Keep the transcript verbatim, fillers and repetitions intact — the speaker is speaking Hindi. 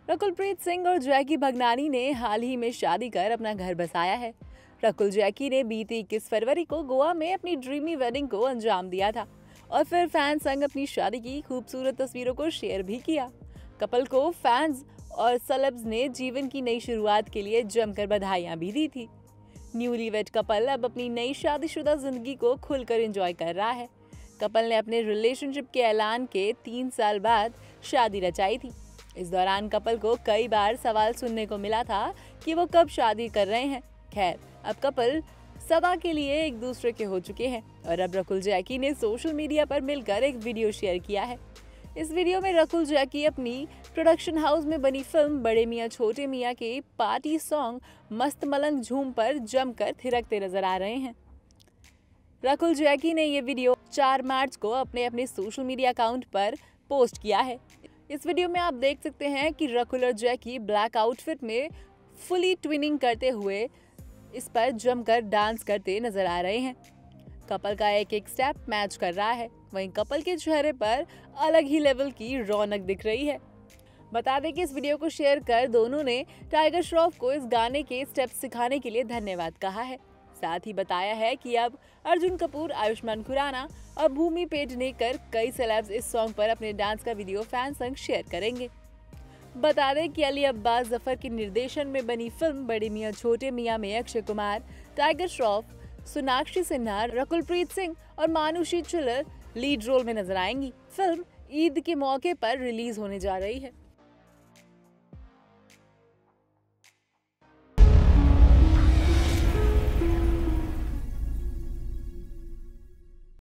रकुलप्रीत सिंह और जैकी भगनानी ने हाल ही में शादी कर अपना घर बसाया है। रकुल जैकी ने बीती इक्कीस फरवरी को गोवा में अपनी ड्रीमी वेडिंग को अंजाम दिया था और फिर फैंस संग अपनी शादी की खूबसूरत तस्वीरों को शेयर भी किया। कपल को फैंस और सेलेब्स ने जीवन की नई शुरुआत के लिए जमकर बधाइयां भी दी थी। न्यूलीवेड कपल अब अपनी नई शादीशुदा जिंदगी को खुलकर एंजॉय कर रहा है। कपल ने अपने रिलेशनशिप के ऐलान के तीन साल बाद शादी रचाई थी। इस दौरान कपल को कई बार सवाल सुनने को मिला था कि वो कब शादी कर रहे हैं। खैर, अब कपल सदा के लिए एक दूसरे के हो चुके हैं और अब रकुल जैकी ने सोशल मीडिया पर मिलकर एक वीडियो शेयर किया है। इस वीडियो में रकुल जैकी अपनी प्रोडक्शन हाउस में बनी फिल्म बड़े मियां छोटे मियां के पार्टी सॉन्ग मस्त मलंग झूम पर जमकर थिरकते नजर आ रहे हैं। रकुल जैकी ने ये वीडियो चार मार्च को अपने अपने सोशल मीडिया अकाउंट पर पोस्ट किया है। इस वीडियो में आप देख सकते हैं कि रकुल और जैकी ब्लैक आउटफिट में फुली ट्विनिंग करते हुए इस पर जमकर डांस करते नजर आ रहे हैं। कपल का एक एक स्टेप मैच कर रहा है। वहीं कपल के चेहरे पर अलग ही लेवल की रौनक दिख रही है। बता दें कि इस वीडियो को शेयर कर दोनों ने टाइगर श्रॉफ को इस गाने के स्टेप्स सिखाने के लिए धन्यवाद कहा है। साथ ही बताया है कि अब अर्जुन कपूर, आयुष्मान खुराना और भूमि पेडनेकर कई सेलेब्स इस सॉन्ग पर अपने डांस का वीडियो फैन संग शेयर करेंगे। बता दें कि अली अब्बास जफर के निर्देशन में बनी फिल्म बड़े मियां छोटे मियां में अक्षय कुमार, टाइगर श्रॉफ, सोनाक्षी सिन्हा, रकुलप्रीत सिंह और मानुषी चिल्लर लीड रोल में नजर आएंगी। फिल्म ईद के मौके पर रिलीज होने जा रही है।